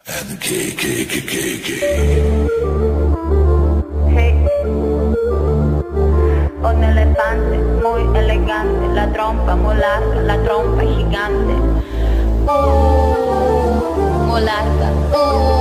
Hey, un elefante muy elegante, la trompa muy larga, la trompa gigante. Muy larga.